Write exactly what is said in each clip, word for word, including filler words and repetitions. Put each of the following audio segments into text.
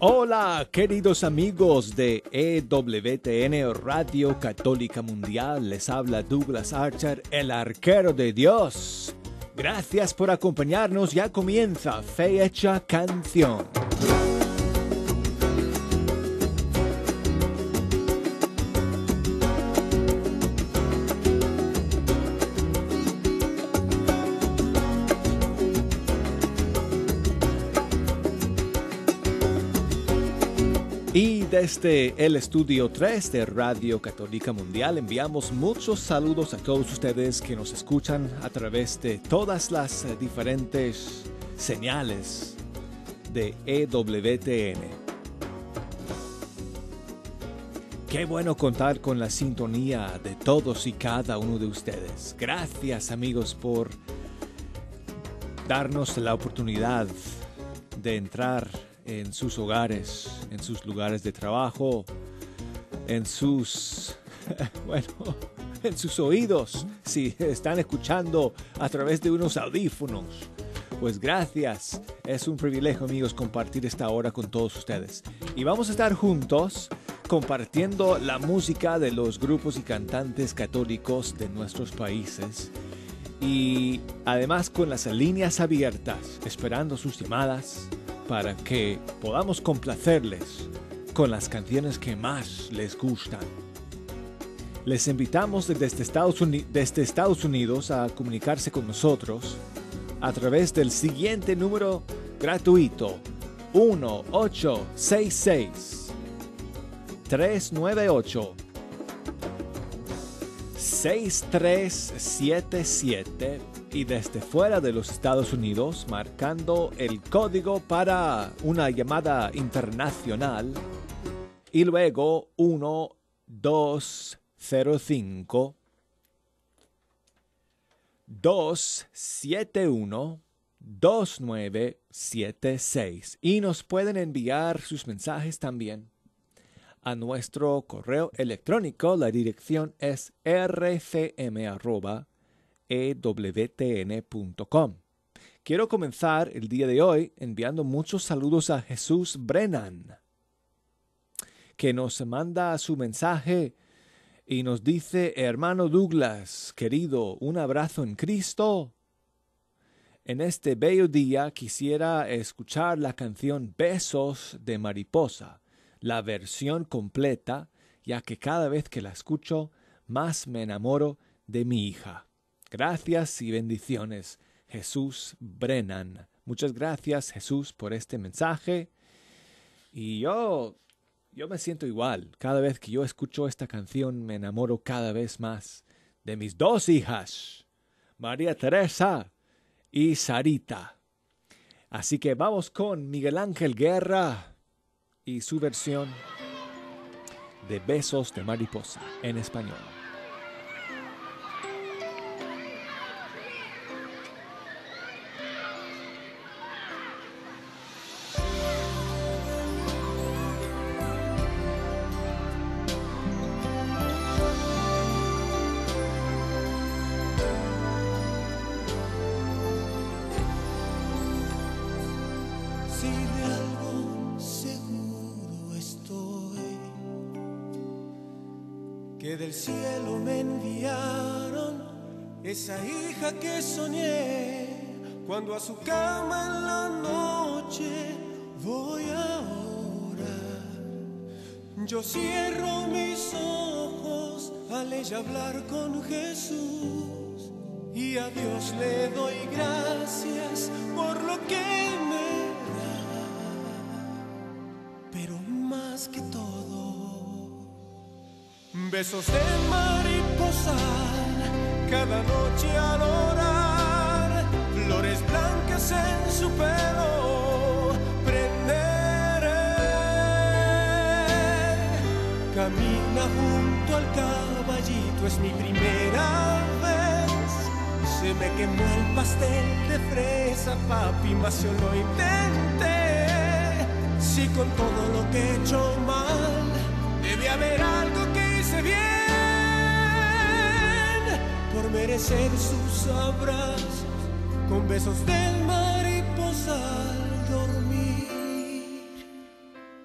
Hola, queridos amigos de E W T N Radio Católica Mundial. Les habla Douglas Archer, el arquero de Dios. Gracias por acompañarnos. Ya comienza Fe Hecha Canción. Y desde el estudio tres de Radio Católica Mundial enviamos muchos saludos a todos ustedes que nos escuchan a través de todas las diferentes señales de E W T N. Qué bueno contar con la sintonía de todos y cada uno de ustedes. Gracias, amigos, por darnos la oportunidad de entrar en sus hogares, en sus lugares de trabajo, en sus, bueno, en sus oídos, si están escuchando a través de unos audífonos. Pues gracias, es un privilegio, amigos, compartir esta hora con todos ustedes. Y vamos a estar juntos compartiendo la música de los grupos y cantantes católicos de nuestros países. Y además con las líneas abiertas, esperando sus llamadas, para que podamos complacerles con las canciones que más les gustan. Les invitamos desde Estados Unidos, desde Estados Unidos a comunicarse con nosotros a través del siguiente número gratuito: uno ocho seis seis, tres nueve ocho, seis tres siete siete. Y desde fuera de los Estados Unidos, marcando el código para una llamada internacional, y luego uno dos cero cinco, dos siete uno, dos nueve siete seis. Y nos pueden enviar sus mensajes también a nuestro correo electrónico. La dirección es r c m arroba e w t n punto com. Quiero comenzar el día de hoy enviando muchos saludos a Jesús Brennan, que nos manda su mensaje y nos dice: hermano Douglas, querido, un abrazo en Cristo. En este bello día quisiera escuchar la canción Besos de Mariposa, la versión completa, ya que cada vez que la escucho más me enamoro de mi hija. Gracias y bendiciones, Jesús Brennan. Muchas gracias, Jesús, por este mensaje. Y yo, yo me siento igual. Cada vez que yo escucho esta canción me enamoro cada vez más de mis dos hijas, María Teresa y Sarita. Así que vamos con Miguel Ángel Guerra y su versión de Besos de Mariposa en español. Que del cielo me enviaron esa hija que soñé, cuando a su cama en la noche voy a orar. Yo cierro mis ojos al ella hablar con Jesús, y a Dios le doy gracias por lo que me da, pero más que todo, besos de mariposa cada noche al orar, flores blancas en su pelo prenderé. Camina junto al caballito, es mi primera vez. Se me quemó el pastel de fresa, papi, mas yo lo intenté. Si con todo lo que he hecho mal, debe haber algo que hice bien, por merecer sus abrazos con besos de mariposa al dormir.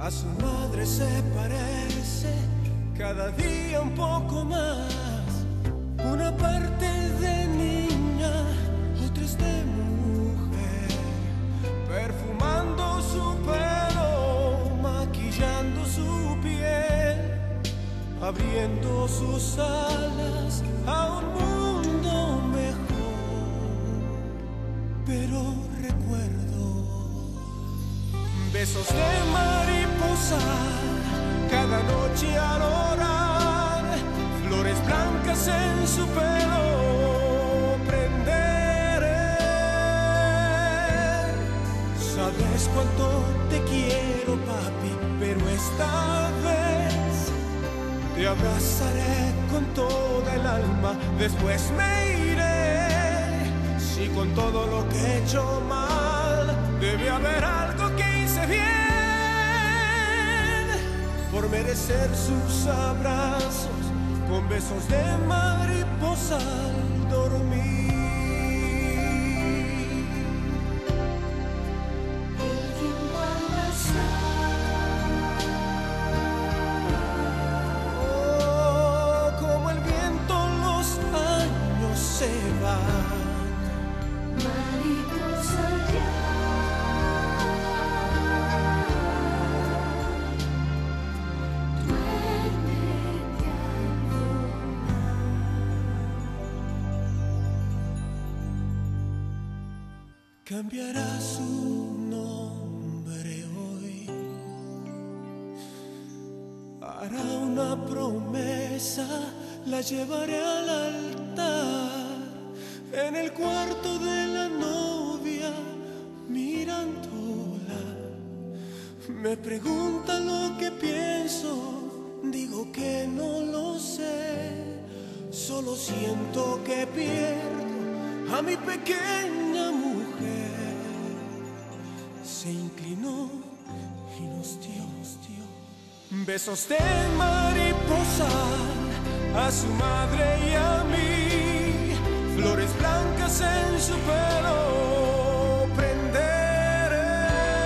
A su madre se parece cada día un poco más. Una parte de niña, otra es de mujer. Perfumando su pelo, maquillando su piel, abriendo sus alas a un mundo mejor. Pero recuerdo besos de mariposa cada noche al orar, flores blancas en su pelo prenderé. Sabes cuánto te quiero, papi, pero esta vez te abrazaré con toda el alma. Después me iré. Si con todo lo que he hecho mal, debe haber algo que hice bien por merecer sus abrazos con besos de mariposa al dormir. El tiempo al pasar, Oh, como el viento los años se van. mariposa ya, duérmete al Cambiará su nombre hoy, hará una promesa, la llevaré al altar, en el cuarto de la novia, mirándola. Me pregunta lo que pienso, digo que no lo sé, solo siento que pierdo a mi pequeña mujer. Se inclinó y nos dio, nos dio besos de mariposa a su madre y a mí, flores blancas en su pelo prenderé.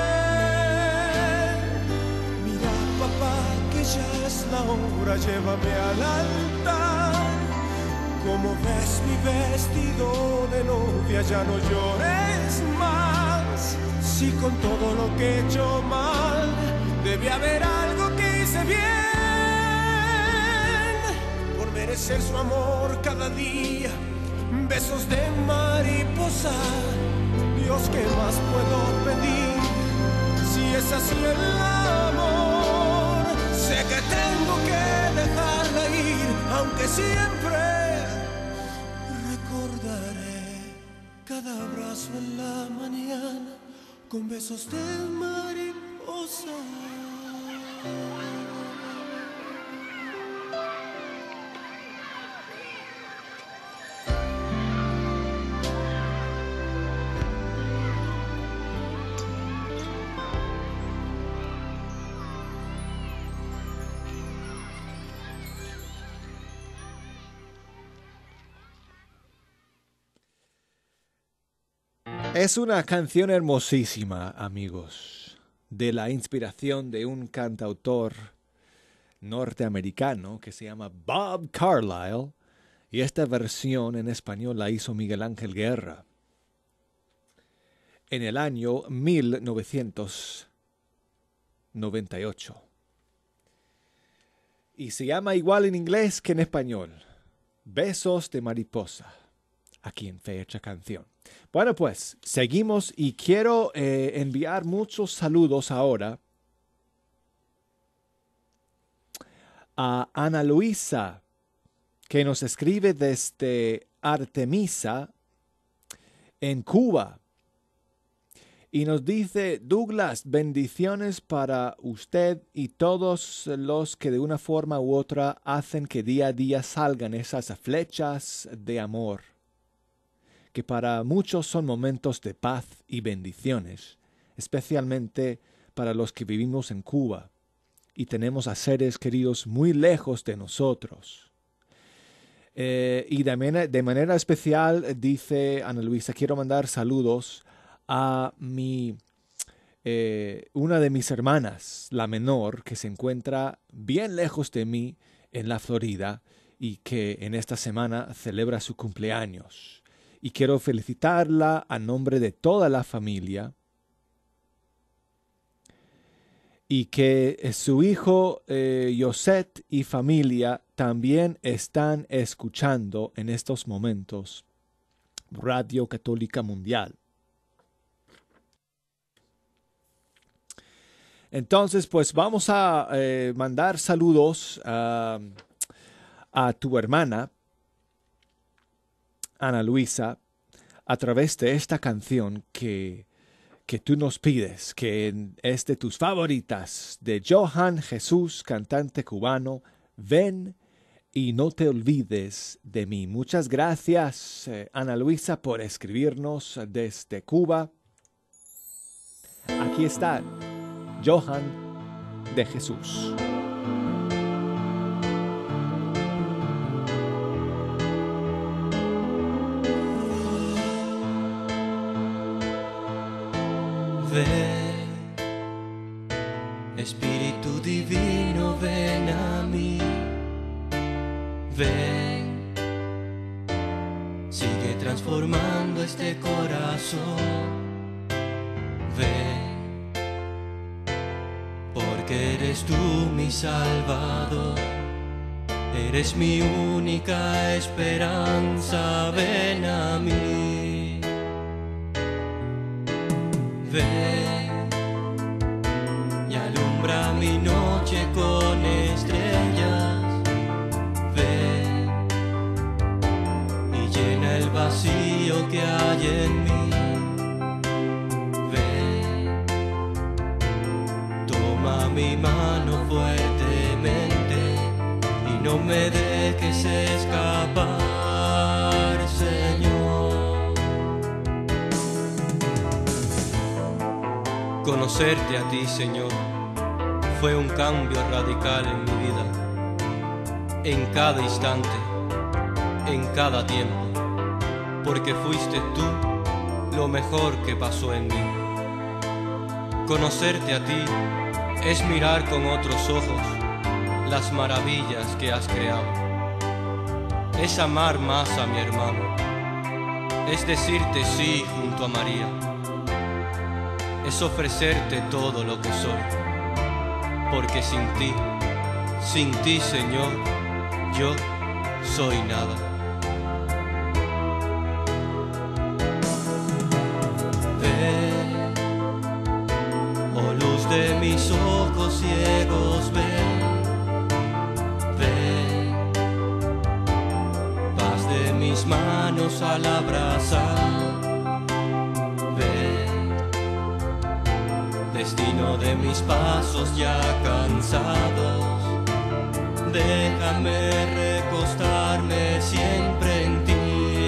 Mira, papá, que ya es la hora, llévame al altar. Como ves mi vestido de novia, ya no llores más. Si con todo lo que he hecho mal, debe haber algo que hice bien por merecer su amor cada día. Besos de mariposa, Dios, ¿qué más puedo pedir? Si es así el amor, sé que tengo que dejarla ir, aunque siempre recordaré cada abrazo en la mañana con besos de mariposa. Es una canción hermosísima, amigos, de la inspiración de un cantautor norteamericano que se llama Bob Carlyle, y esta versión en español la hizo Miguel Ángel Guerra en el año mil novecientos noventa y ocho. Y se llama igual en inglés que en español, Besos de Mariposa, aquí en Fecha Canción. Bueno, pues seguimos y quiero eh, enviar muchos saludos ahora a Ana Luisa, que nos escribe desde Artemisa, en Cuba. Y nos dice: Douglas, bendiciones para usted y todos los que de una forma u otra hacen que día a día salgan esas flechas de amor, que para muchos son momentos de paz y bendiciones, especialmente para los que vivimos en Cuba y tenemos a seres queridos muy lejos de nosotros. Eh, y de, manera, de manera especial, dice Ana Luisa, quiero mandar saludos a mi eh, una de mis hermanas, la menor, que se encuentra bien lejos de mí en la Florida y que en esta semana celebra su cumpleaños. Y quiero felicitarla a nombre de toda la familia. Y que eh, su hijo eh, Yoset y familia también están escuchando en estos momentos Radio Católica Mundial. Entonces, pues vamos a eh, mandar saludos uh, a tu hermana, Ana Luisa, a través de esta canción que, que tú nos pides, que es de tus favoritas, de Johan Jesús, cantante cubano. Ven y no te olvides de mí. Muchas gracias, eh, Ana Luisa, por escribirnos desde Cuba. Aquí está Johan de Jesús. Ven, Espíritu Divino, ven a mí. Ven, sigue transformando este corazón. Ven, porque eres tú mi Salvador. Eres mi única esperanza, ven a mí. Ven y alumbra mi noche con estrellas. Ven y llena el vacío que hay en mí. Ven, toma mi mano fuertemente y no me dejes escapar, Señor. Conocerte a ti, Señor, fue un cambio radical en mi vida. En cada instante, en cada tiempo, porque fuiste tú lo mejor que pasó en mí. Conocerte a ti es mirar con otros ojos las maravillas que has creado. Es amar más a mi hermano. Es decirte sí junto a María. Es ofrecerte todo lo que soy, porque sin ti, sin ti, Señor, yo soy nada. Ven, oh luz de mis ojos ciegos, ven, ven, paz de mis manos al abrazar. Destino de mis pasos ya cansados, déjame recostarme siempre en ti.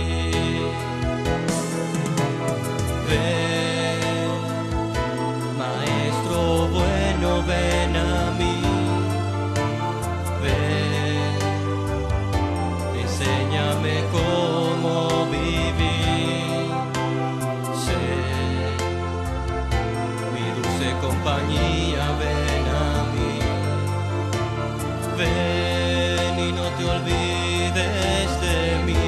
Ven, Maestro bueno, ven a mí. Ven, enséñame cómo vivir. Sé compañía, ven a mí. Ven y no te olvides de mí.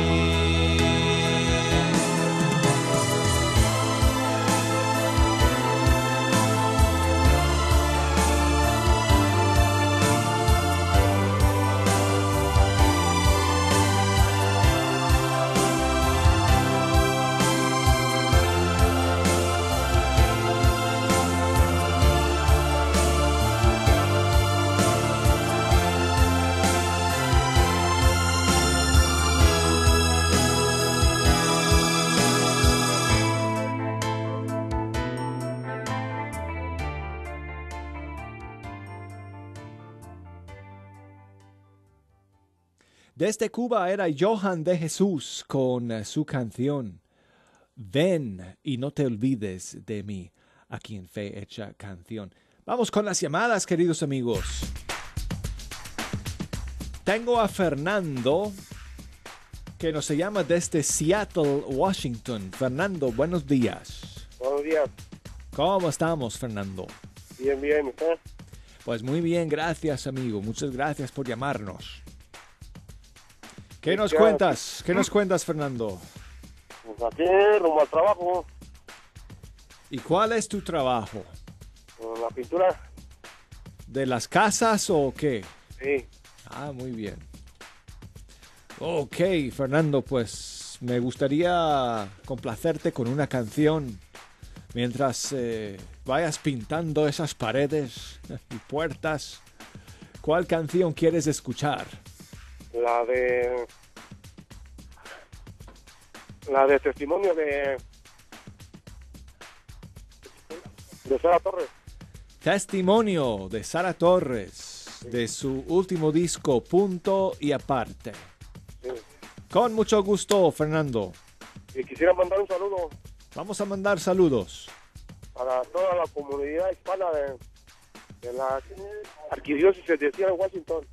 Desde Cuba era Johan de Jesús con uh, su canción Ven y no te olvides de mí, aquí en Fe Hecha Canción. Vamos con las llamadas, queridos amigos. Tengo a Fernando, que nos llama desde Seattle, Washington. Fernando, buenos días. Buenos días. ¿Cómo estamos, Fernando? Bien, bien, ¿usted? Pues muy bien, gracias, amigo. Muchas gracias por llamarnos. ¿Qué nos Ya, cuentas? ¿Qué nos cuentas, Fernando? Pues aquí, rumbo al trabajo, ¿Y cuál es tu trabajo? con la pintura. ¿De las casas o qué? Sí. Ah, muy bien. Ok, Fernando, pues me gustaría complacerte con una canción mientras eh, vayas pintando esas paredes y puertas. ¿Cuál canción quieres escuchar? La de... La de testimonio de... De Sara Torres. Testimonio de Sara Torres, de su último disco, Punto y Aparte. Sí. Con mucho gusto, Fernando. Y quisiera mandar un saludo Vamos a mandar saludos. para toda la comunidad hispana de, de la arquidiócesis de Seattle, Washington.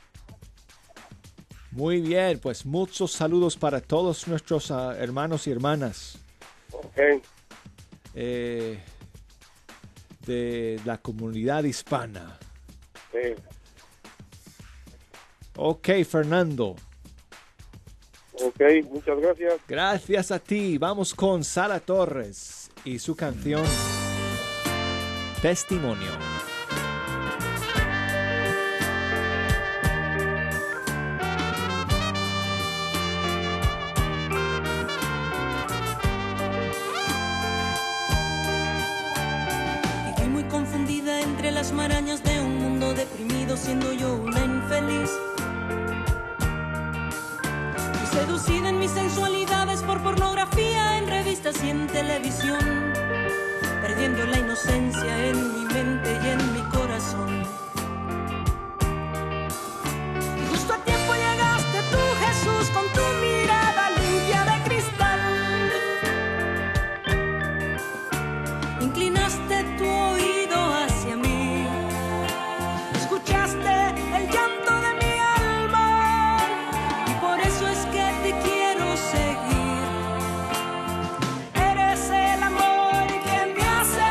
Muy bien, pues muchos saludos para todos nuestros uh, hermanos y hermanas Ok. eh, de la comunidad hispana. Sí. Ok, Fernando. Ok, muchas gracias. Gracias a ti. Vamos con Sara Torres y su canción Testimonio. Viví muy confundida entre las marañas de un mundo deprimido, siendo yo una infeliz. Y seducida en mis sensualidades por pornografía en revistas y en televisión, perdiendo la inocencia en mi mente y en mi corazón. Y justo a tiempo llegaste tú, Jesús, con tu mirada limpia de cristal. Inclinaste tu oído hacia mí, escuchaste el llanto de mi alma, y por eso es que te quiero seguir. Eres el amor que me hace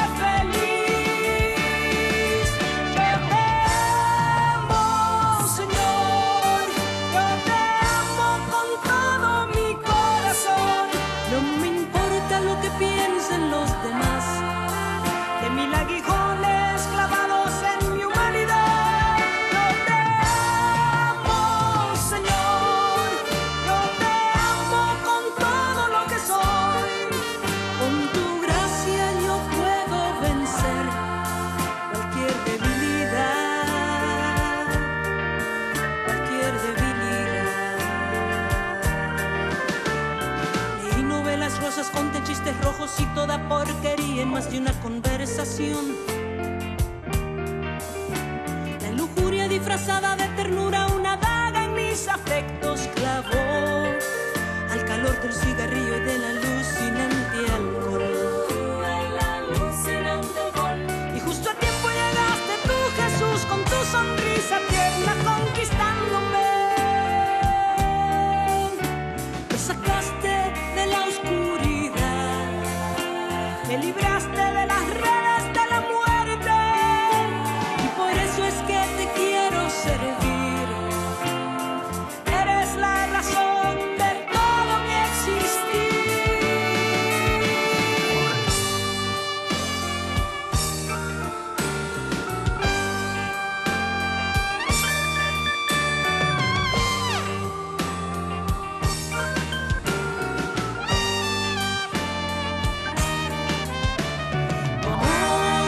feliz. Yo te amo, Señor, yo te amo con todo mi corazón. No me importa lo que piensen los demás, de mil aguijones clavados en mi humanidad. Yo te amo, Señor, yo te amo con todo lo que soy. Con tu gracia yo puedo vencer cualquier debilidad, cualquier debilidad. Leí novelas rosas, conté chistes rojos y toda porquería en más de una conversación. La lujuria disfrazada de ternura, una daga en mis afectos clavó, al calor del cigarrillo y del alucinante alcohol. Y justo a tiempo llegaste tú, Jesús, con tu sonrisa tierna conquistándome. Me sacaste de la oscuridad, me libraste de las redes de la muerte, y por eso es que te quiero servir. Eres la razón de todo mi existir. Tu amor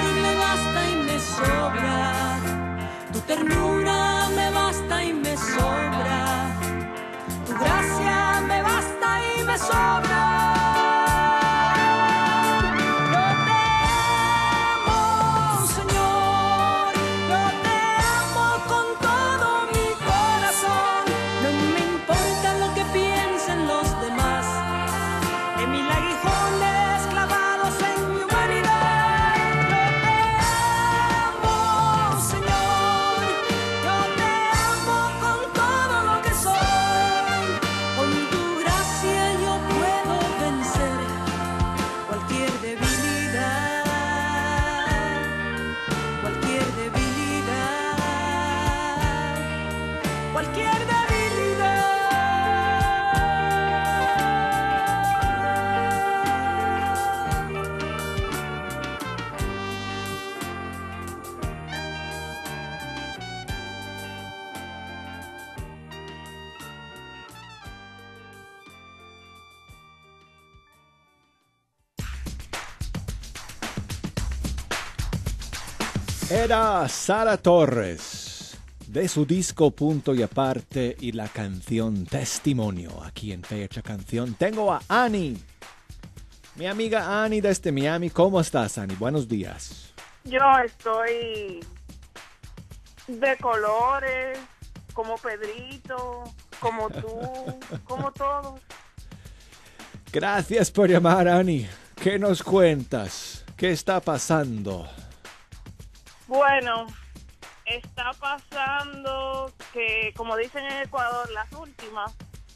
Era Sara Torres de su disco Punto y Aparte y la canción Testimonio. Aquí en Fecha Canción tengo a Annie, mi amiga Annie desde Miami. ¿Cómo estás, Annie? Buenos días. Yo estoy de colores, como Pedrito, como tú, como todos. Gracias por llamar, Annie. ¿Qué nos cuentas? ¿Qué está pasando? Bueno, está pasando que, como dicen en Ecuador, las últimas.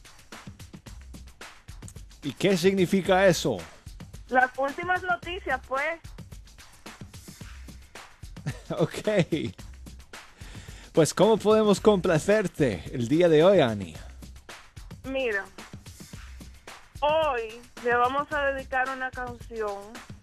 ¿Y qué significa eso? Las últimas noticias, pues. Ok. Pues, ¿cómo podemos complacerte el día de hoy, Annie? Mira, hoy le vamos a dedicar una canción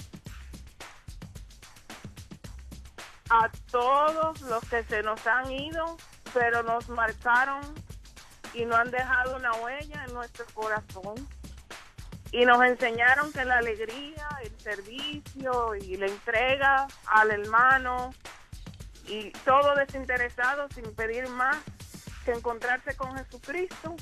a todos los que se nos han ido, pero nos marcaron y no han dejado una huella en nuestro corazón. Y nos enseñaron que la alegría, el servicio y la entrega al hermano y todo desinteresado sin pedir más que encontrarse con Jesucristo.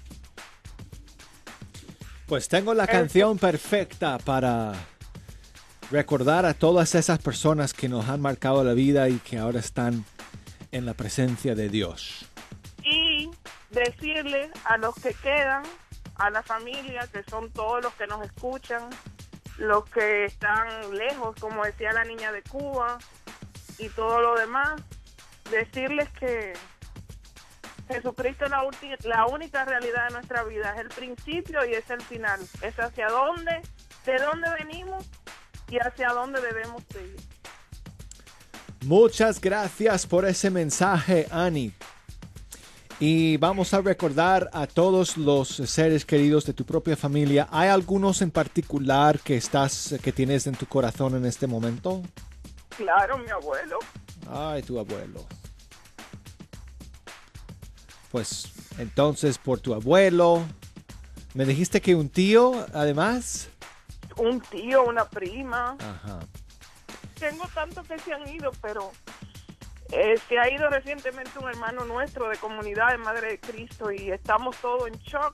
Pues tengo la canción perfecta para recordar a todas esas personas que nos han marcado la vida y que ahora están en la presencia de Dios. Y decirle a los que quedan, a la familia, que son todos los que nos escuchan, los que están lejos, como decía la niña de Cuba, y todo lo demás, decirles que Jesucristo es la, ulti- la única realidad de nuestra vida, es el principio y es el final, es hacia dónde, de dónde venimos y hacia dónde debemos ir. Muchas gracias por ese mensaje, Annie. Y vamos a recordar a todos los seres queridos de tu propia familia. ¿Hay algunos en particular que estás, que tienes en tu corazón en este momento? Claro, mi abuelo. Ay, tu abuelo. Pues entonces por tu abuelo. ¿Me dijiste que un tío, además? Un tío, una prima. Ajá. Tengo tantos que se han ido, pero eh, se ha ido recientemente un hermano nuestro de comunidad de Madre de Cristo y estamos todos en shock.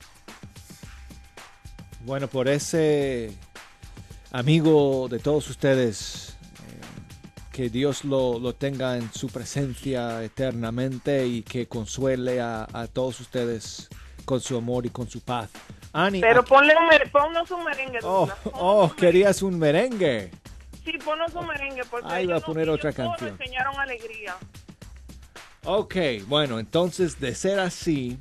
Bueno, por ese amigo de todos ustedes, eh, que Dios lo, lo tenga en su presencia eternamente y que consuele a, a todos ustedes con su amor y con su paz. Annie, Pero aquí- ponle un mer- ponnos un merengue. Oh, Douglas, ponnos oh, un merengue. querías un merengue. Sí, ponnos un merengue porque Ahí va a ellos poner no- otra ellos todos canción. nos enseñaron alegría. Ok, bueno, entonces de ser así,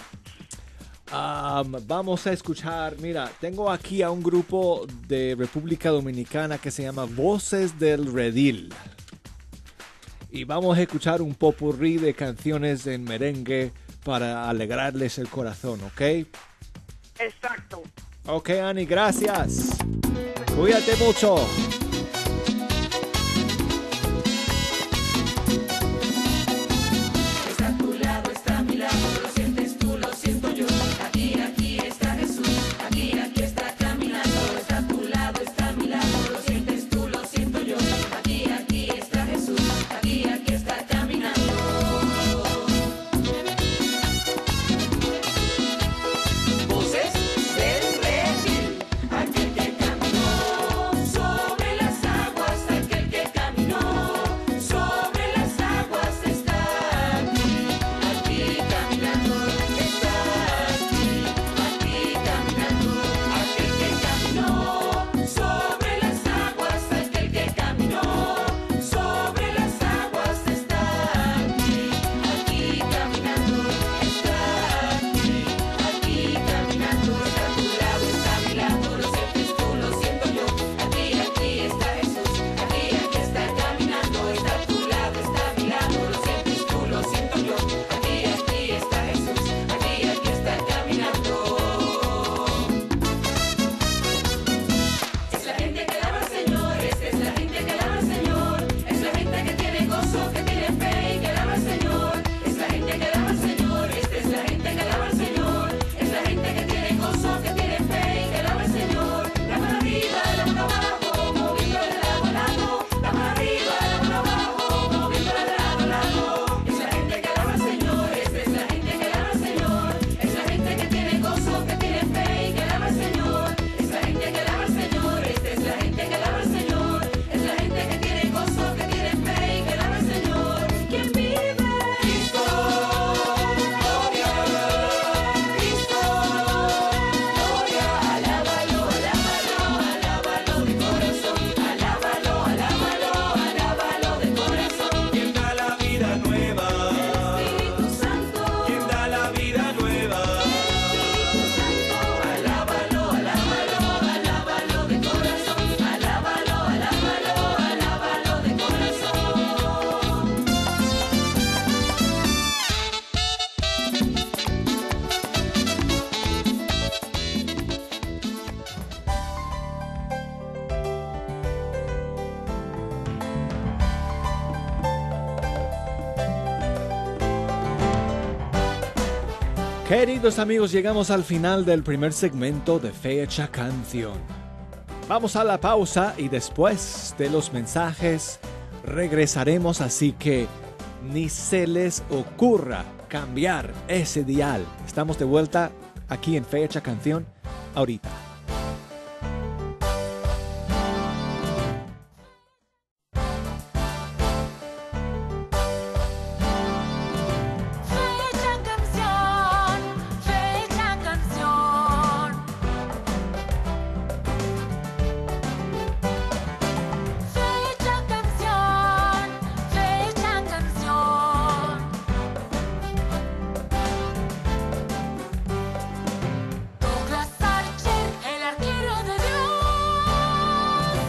um, vamos a escuchar, mira, tengo aquí a un grupo de República Dominicana que se llama Voces del Redil. Y vamos a escuchar un popurrí de canciones en merengue para alegrarles el corazón, ¿ok? Exacto. Ok, Annie, gracias. Cuídate mucho. Voces del redil, aquel que caminó sobre Queridos amigos, llegamos al final del primer segmento de Fecha Canción. Vamos a la pausa y después de los mensajes regresaremos, así que ni se les ocurra cambiar ese dial. Estamos de vuelta aquí en Fecha Canción ahorita. Fecha canción, fecha canción. Fecha canción, fecha canción. Douglas Archer, el arquero de Dios.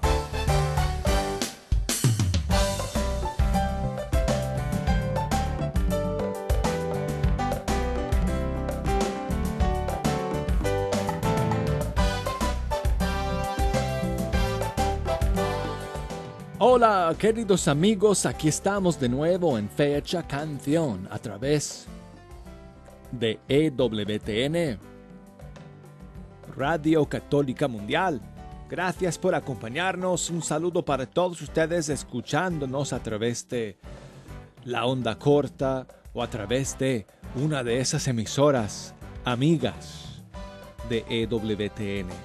Hola, queridos amigos, aquí estamos de nuevo en Fecha Canción a través de E W T N, Radio Católica Mundial. Gracias por acompañarnos. Un saludo para todos ustedes escuchándonos a través de la onda corta o a través de una de esas emisoras amigas de E W T N.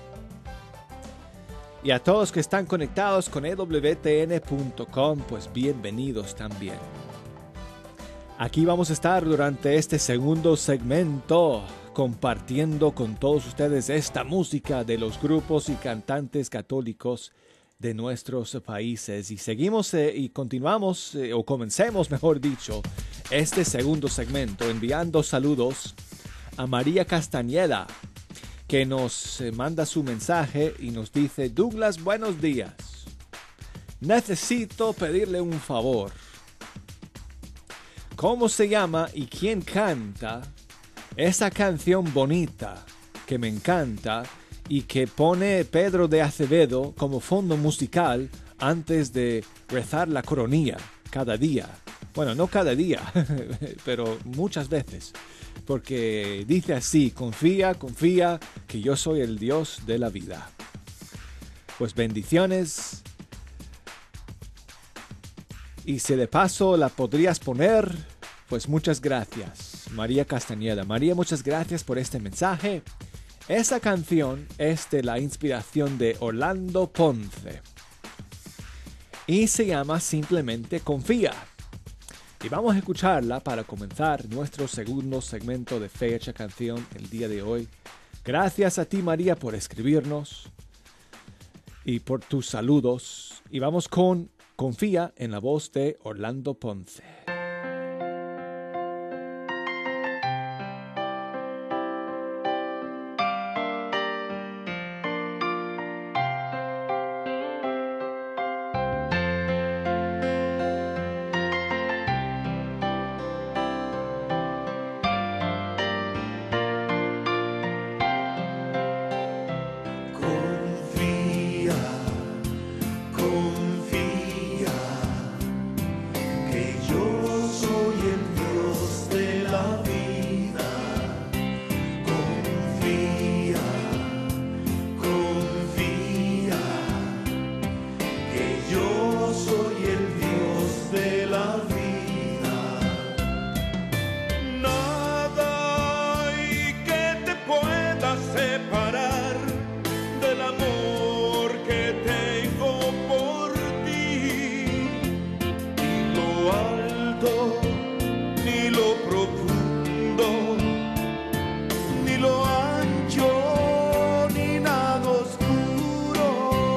Y a todos que están conectados con E W T N punto com, pues bienvenidos también. Aquí vamos a estar durante este segundo segmento compartiendo con todos ustedes esta música de los grupos y cantantes católicos de nuestros países. Y seguimos eh, y continuamos, eh, o comencemos mejor dicho, este segundo segmento enviando saludos a María Castañeda, que nos eh, manda su mensaje y nos dice: Douglas, buenos días. Necesito pedirle un favor. ¿Cómo se llama y quién canta esa canción bonita que me encanta y que pone Pedro de Acevedo como fondo musical antes de rezar la coronilla cada día? Bueno, no cada día, pero muchas veces. Porque dice así: confía, confía que yo soy el Dios de la vida. Pues bendiciones. Y si de paso la podrías poner, pues muchas gracias, María Castañeda. María, muchas gracias por este mensaje. Esa canción es de la inspiración de Orlando Ponce y se llama simplemente Confía. Y vamos a escucharla para comenzar nuestro segundo segmento de Fecha Canción el día de hoy. Gracias a ti, María, por escribirnos y por tus saludos. Y vamos con Confía en la voz de Orlando Ponce. Confía, confía, que yo soy el Dios de la vida. Confía, confía, que yo soy el Dios de la vida. Nada hay que te pueda separar del amor que tengo por ti, ni lo alto, ni lo profundo, ni lo ancho, ni nada oscuro.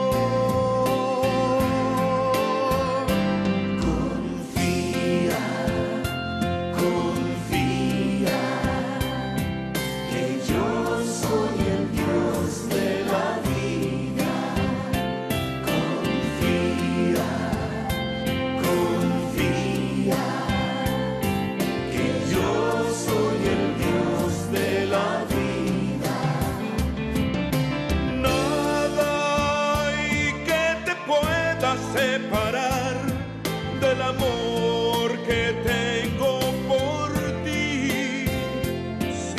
Confía, confía, que yo soy el Dios de la vida. Confía, confía, que yo soy el Dios de la vida. Nada hay que te pueda separar del amor que tengo por ti.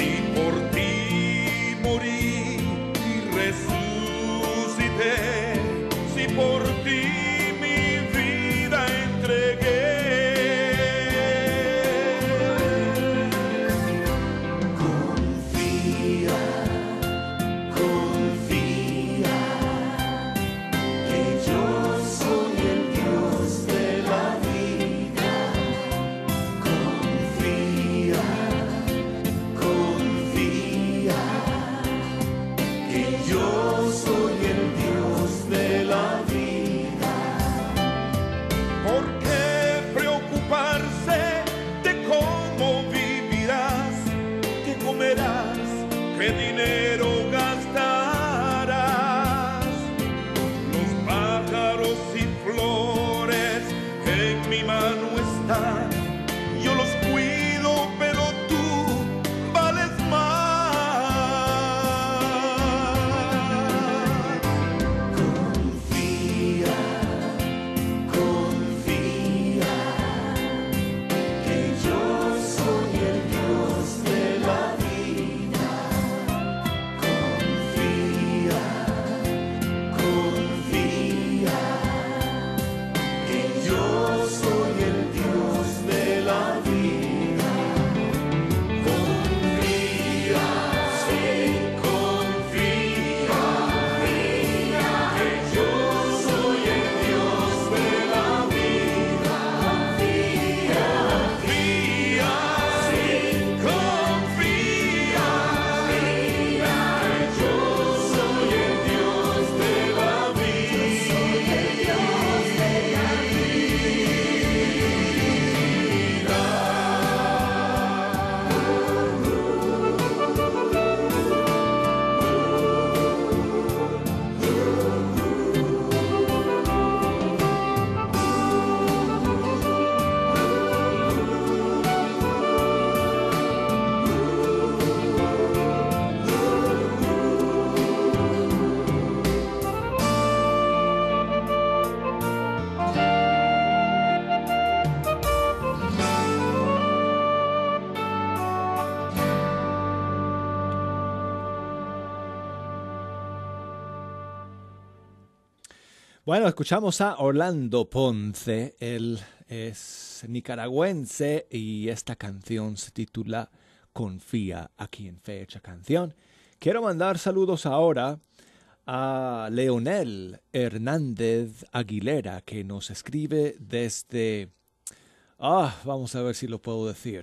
Bueno, escuchamos a Orlando Ponce. Él es nicaragüense y esta canción se titula Confía, aquí en Fecha Canción. Quiero mandar saludos ahora a Leonel Hernández Aguilera, que nos escribe desde... Ah, vamos a ver si lo puedo decir.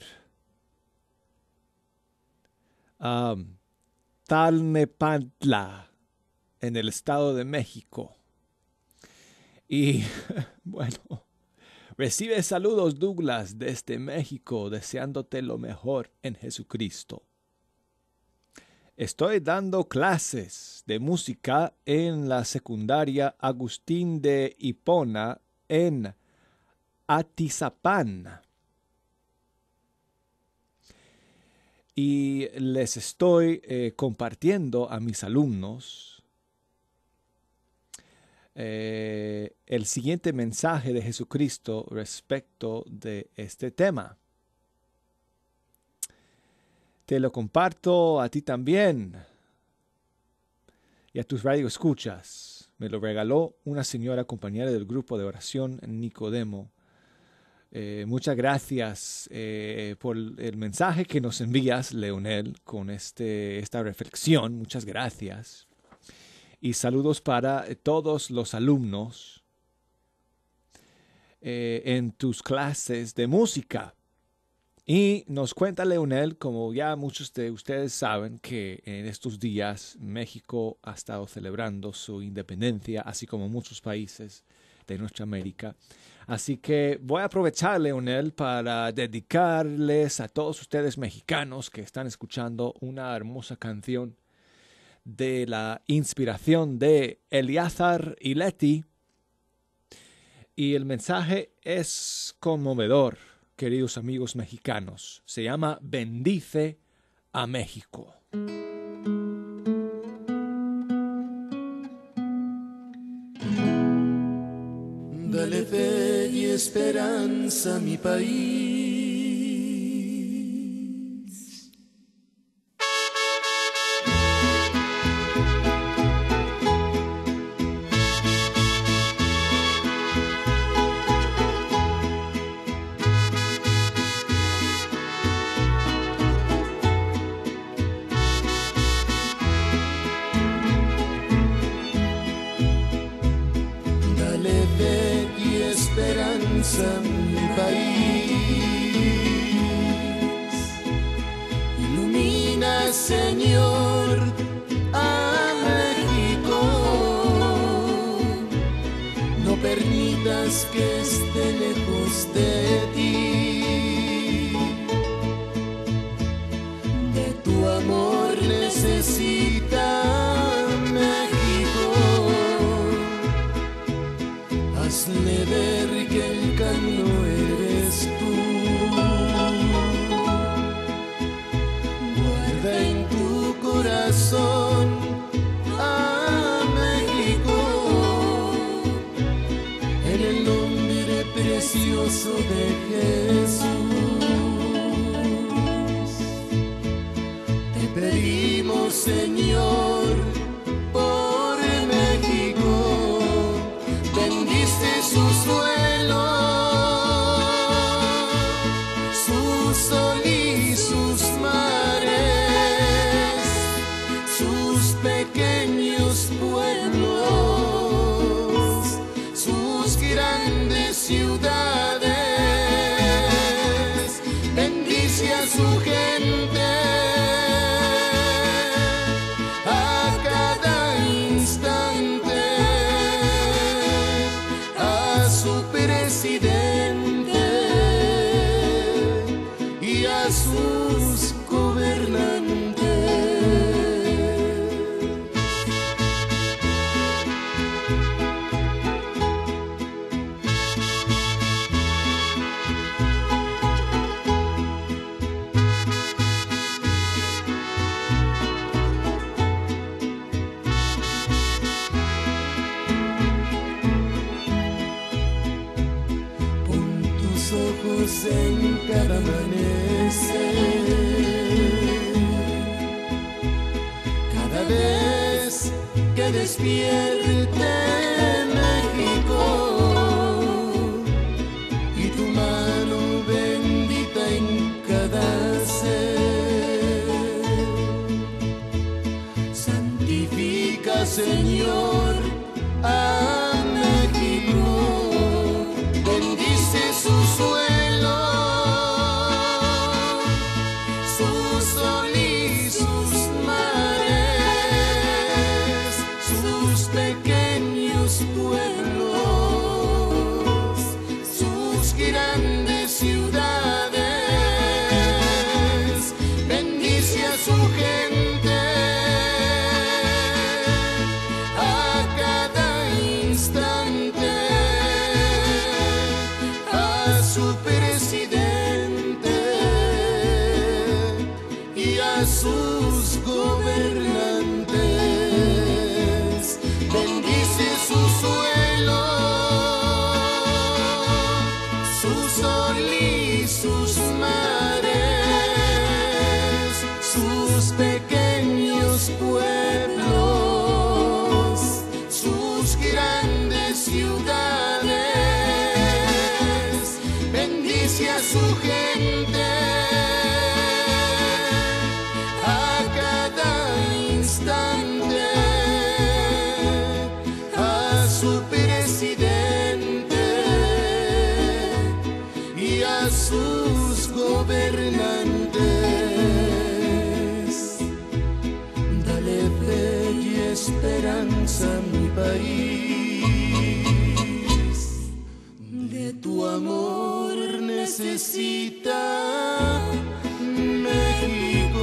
Um, Talnepantla, en el Estado de México. Y bueno, recibe saludos, Douglas, desde México, deseándote lo mejor en Jesucristo. Estoy dando clases de música en la secundaria Agustín de Hipona en Atizapán. Y les estoy eh, compartiendo a mis alumnos Eh, el siguiente mensaje de Jesucristo respecto de este tema. Te lo comparto a ti también y a tus radioescuchas. Me lo regaló una señora compañera del grupo de oración Nicodemo. Eh, muchas gracias eh, por el mensaje que nos envías, Leonel, con este, esta reflexión. Muchas gracias. Y saludos para todos los alumnos eh, en tus clases de música. Y nos cuenta Leonel, como ya muchos de ustedes saben, que en estos días México ha estado celebrando su independencia, así como muchos países de nuestra América. Así que voy a aprovechar, Leonel, para dedicarles a todos ustedes mexicanos que están escuchando una hermosa canción de la inspiración de Eleazar y Leti. Y el mensaje es conmovedor, queridos amigos mexicanos. Se llama Bendice a México. Dale fe y esperanza a mi país. A mi país, ilumina, Señor, a México, no permitas que esté lejos de ti, de tu amor necesita México, hazle ver que el camino eres tú. Guarda en tu corazón a México, en el nombre precioso de Jesús. Te pedimos, Señor, por México, bendice su suelo, su sol y sus mares, sus pequeños pueblos, sus grandes ciudades, bendice a su gente, a cada instante, presidente y a sus gobernantes. En cada amanecer, cada vez que despierte México, y sus mares, sus pequeños pueblos, sus grandes ciudades. Bendice a su gente a cada instante, a su presidente y a sus gobernantes. Dale fe y esperanza a mi país. De tu amor necesita México.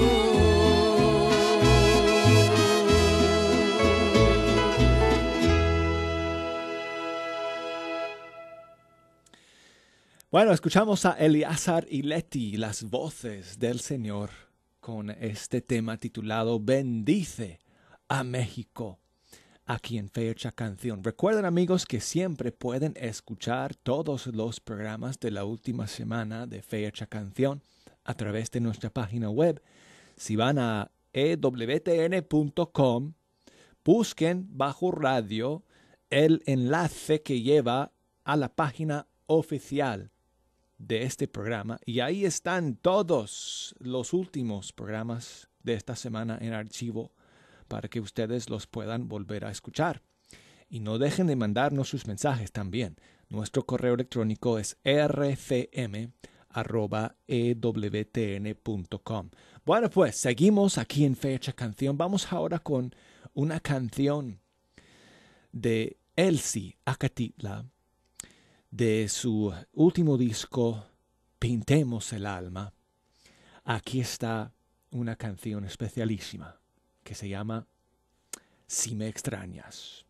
Bueno, escuchamos a Eleazar y Leti, las voces del Señor, con este tema titulado Bendice a México, aquí en Fecha Canción. Recuerden, amigos, que siempre pueden escuchar todos los programas de la última semana de Fecha Canción a través de nuestra página web. Si van a e w t n punto com, busquen bajo radio el enlace que lleva a la página oficial de este programa, y ahí están todos los últimos programas de esta semana en archivo para que ustedes los puedan volver a escuchar. Y no dejen de mandarnos sus mensajes también. Nuestro correo electrónico es r c m arroba e w t n punto com. Bueno, pues seguimos aquí en Fecha Canción. Vamos ahora con una canción de Elsie Acatitla, de su último disco, Pintemos el Alma. Aquí está una canción especialísima que se llama Si me extrañas.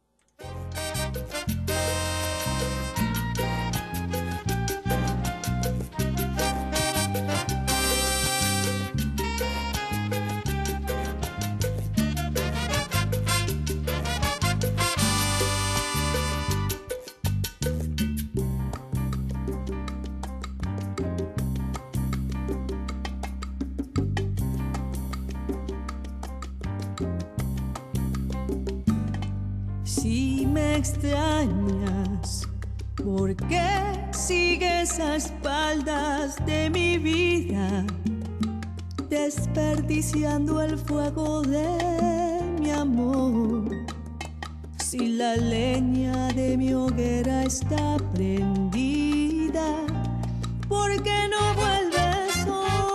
Si me extrañas, ¿por qué sigues a espaldas de mi vida, desperdiciando el fuego de mi amor? Si la leña de mi hoguera está prendida, ¿por qué no vuelves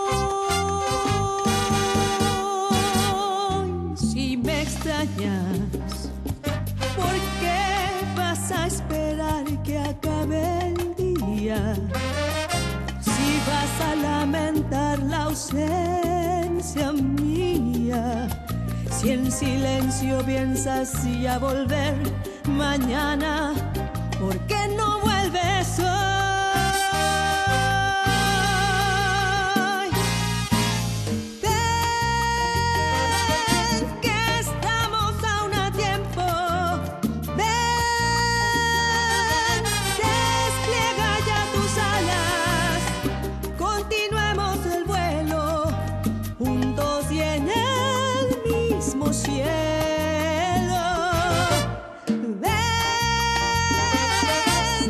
hoy? Si me extrañas, ¿por qué vas a esperar que acabe el día? Si vas a lamentar la ausencia mía, si en silencio piensas ya volver mañana, ¿por qué no vuelves hoy? Ven, que estamos aún a tiempo. Ven, despliega ya tus alas. Continuemos el vuelo juntos y en el mismo cielo. Ven,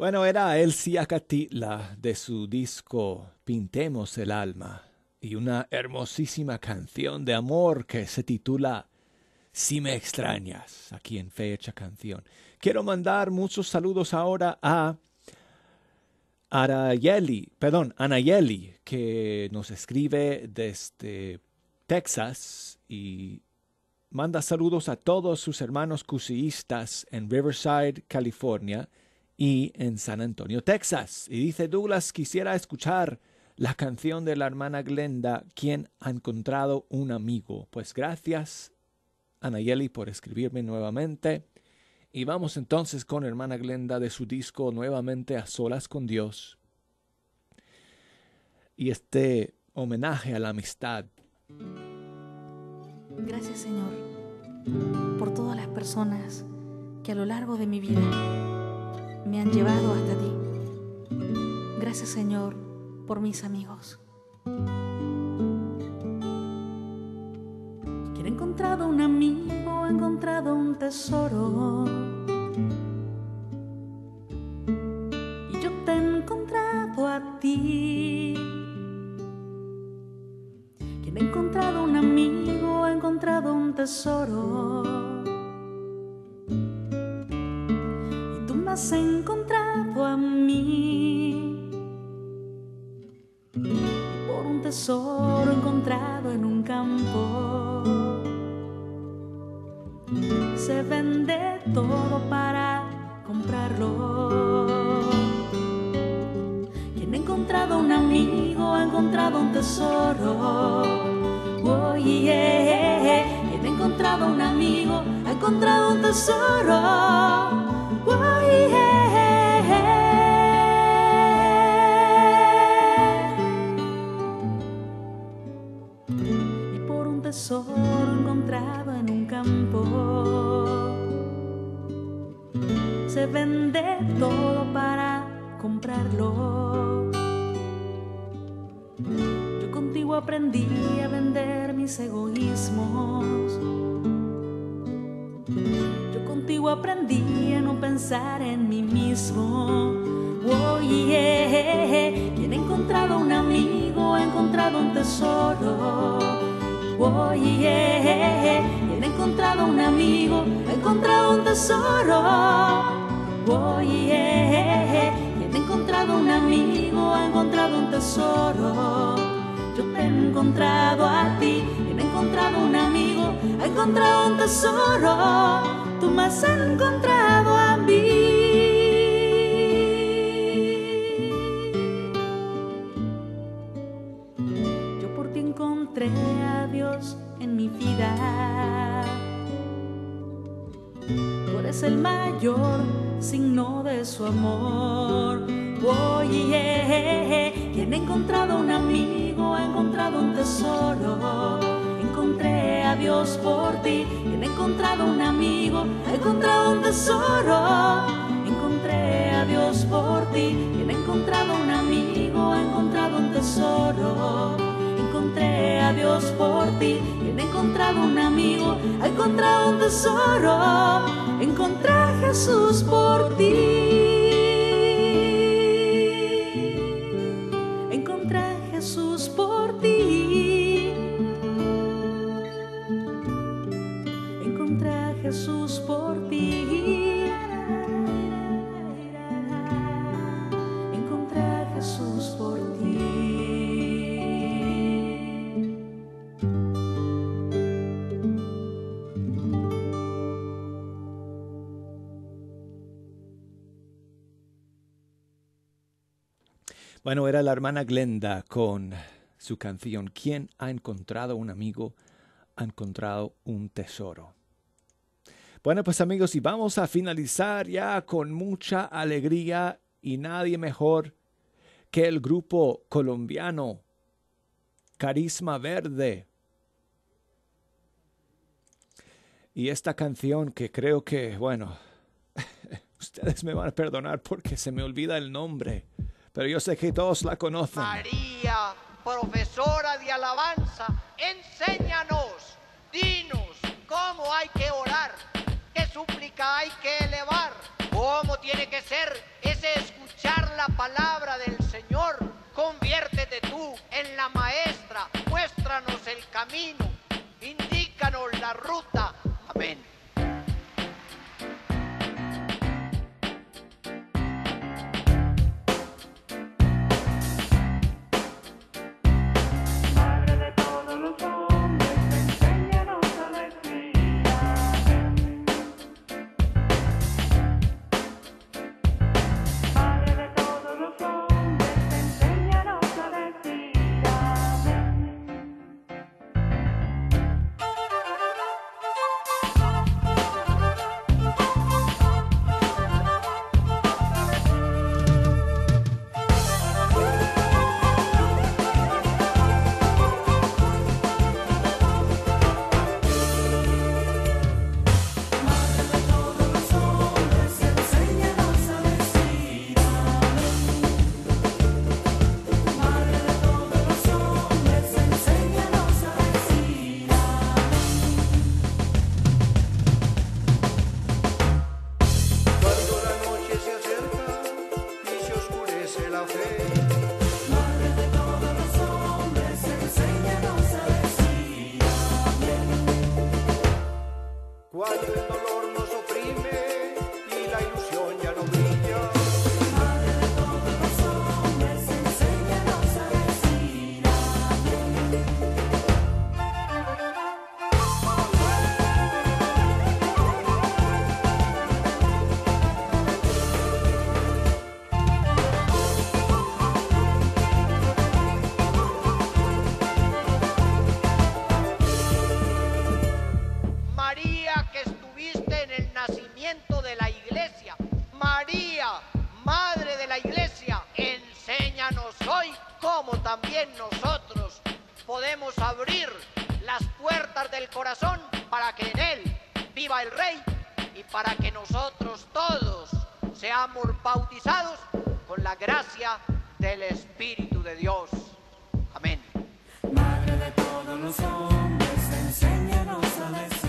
Bueno, era Elsia Catitla de su disco Pintemos el Alma y una hermosísima canción de amor que se titula Si me extrañas, aquí en Fecha Canción. Quiero mandar muchos saludos ahora a Arayeli, perdón, Anayeli, que nos escribe desde Texas y manda saludos a todos sus hermanos cusiistas en Riverside, California, y en San Antonio, Texas. Y dice: Douglas, quisiera escuchar la canción de la hermana Glenda, ¿Quién ha encontrado un amigo? Pues gracias, Anayeli, por escribirme nuevamente. Y vamos entonces con hermana Glenda de su disco Nuevamente a Solas con Dios. Y este homenaje a la amistad. Gracias, Señor, por todas las personas que a lo largo de mi vida me han llevado hasta ti. Gracias, Señor, por mis amigos. Quien ha encontrado un amigo, ha encontrado un tesoro. Y yo te he encontrado a ti. Quien ha encontrado un amigo, ha encontrado un tesoro. Y tú me has encontrado a mí. Y por un tesoro encontrado en un campo, se vende todo para comprarlo. Quien ha encontrado un amigo, ha encontrado un tesoro. Oh, yeah. Quien ha encontrado un amigo, ha encontrado un tesoro. Oh, yeah. Y por un tesoro encontrado en un campo, se vende todo para comprarlo. Yo contigo aprendí a vender mis egoísmos. Yo contigo aprendí a no pensar en mí mismo. Oh, yeah. Quien ha encontrado un amigo, ha encontrado un tesoro. Oh, yeah. Quien ha encontrado un amigo, ha encontrado un tesoro. Oh, yeah. Quien ha encontrado un amigo, ha encontrado un tesoro. Yo te he encontrado a ti. Quien ha encontrado un amigo, ha encontrado un tesoro. Tú me has encontrado a mí. Yo por ti encontré a Dios en mi vida. Tú eres el mayor signo de su amor. Oh, yeah. Quien ha encontrado un amigo, ha encontrado un tesoro. Encontré a Dios por ti. Quien ha encontrado un amigo, ha encontrado un tesoro. Encontré a Dios por ti. Quien ha encontrado un amigo, ha encontrado un tesoro. Encontré a Dios por ti. Quien ha encontrado un amigo, ha encontrado un tesoro. Encontré a Jesús por ti. Encontré a Jesús por ti. Encontré a Jesús por ti. Encontré a Jesús por ti. Bueno, era la hermana Glenda con su canción ¿Quién ha encontrado un amigo? Ha encontrado un tesoro. Bueno, pues amigos, y vamos a finalizar ya con mucha alegría y nadie mejor que el grupo colombiano Carisma Verde. Y esta canción que creo que, bueno, ustedes me van a perdonar porque se me olvida el nombre, pero yo sé que todos la conocen. María, profesora de alabanza, enséñanos, dinos cómo hay que orar, qué súplica hay que elevar, cómo tiene que ser ese escudo María, Madre de la Iglesia, enséñanos hoy cómo también nosotros podemos abrir las puertas del corazón para que en él viva el Rey y para que nosotros todos seamos bautizados con la gracia del Espíritu de Dios. Amén. Madre de todos los hombres, enséñanos a decir